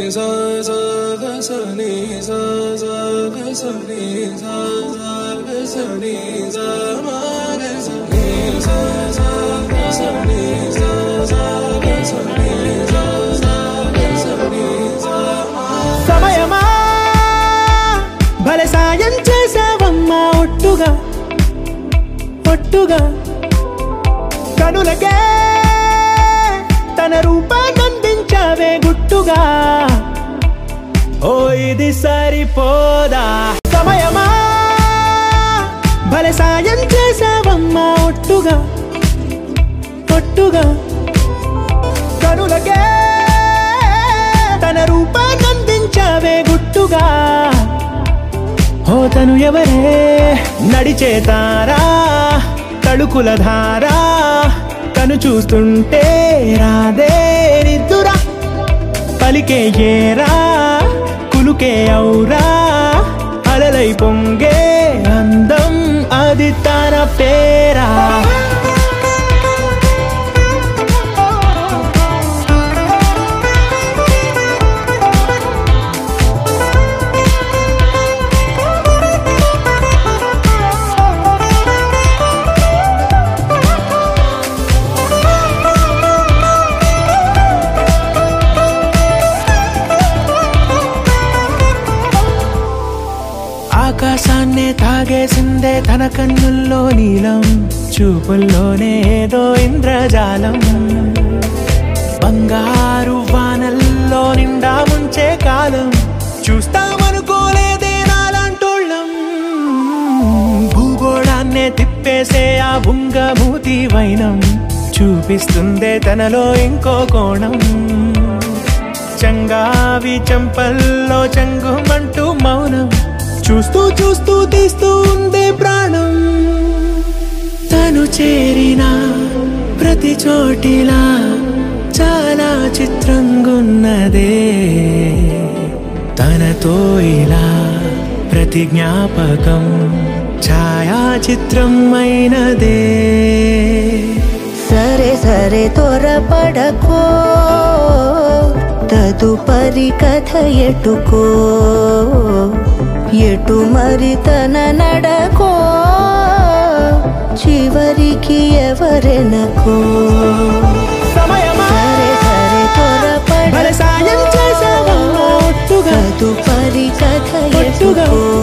సమయమా భలే సాయం చేసావమ్మా ఒట్టుగా ఒట్టుగా కనులకే తన రూపాన్నందించావే గుట్టుగా ఓ ఇది సరిపోదా సమయమా భలే సాయం చేసావమ్మా ఒట్టుగా ఒట్టుగా కనులకే తన రూపాన్నందించావే గుట్టుగా ఓ తను ఎవరే నడిచే తారా తడుకుల ధారా తను చూస్తుంటే రాదే నిద్దురా పలికే ఏరా కులుకే ఔరా అలలై పొంగే అందం అది తన పేరా ఆకాశాన్నే తాగేసిందే తన కన్నుల్లో నీలం చూపుల్లోనే ఏదో ఇంద్రజాలం బంగారు వానల్లో నిండా ముంచే కాలం చూస్తామనుకోలేదే నాలాంటోళ్ళం భూగోళాన్నే తిప్పేసే ఆ బుంగమూతి వైనం చూపిస్తుందే తనలో ఇంకో కోణం చంగావి చంపల్లో చంగుమంటూ మౌనం చూస్తూ చూస్తూ తీస్తూ ఉందే ప్రాణం తను చేరిన ప్రతి చోటిలా చాలా చిత్రంగున్నదే తనతో ఇలా ప్రతి జ్ఞాపకం ఛాయాచిత్రం అయినదే సరే సరే త్వరపడకో తదుపరి కథ ఎటుకో ఎటు మరి తన నడకో చివరికి ఎవరెనకో సరే సరే త్వరపడకో తదుపరి కథ ఎటుకో